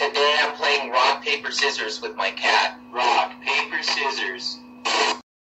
Today I'm playing rock, paper, scissors with my cat. Rock, paper, scissors.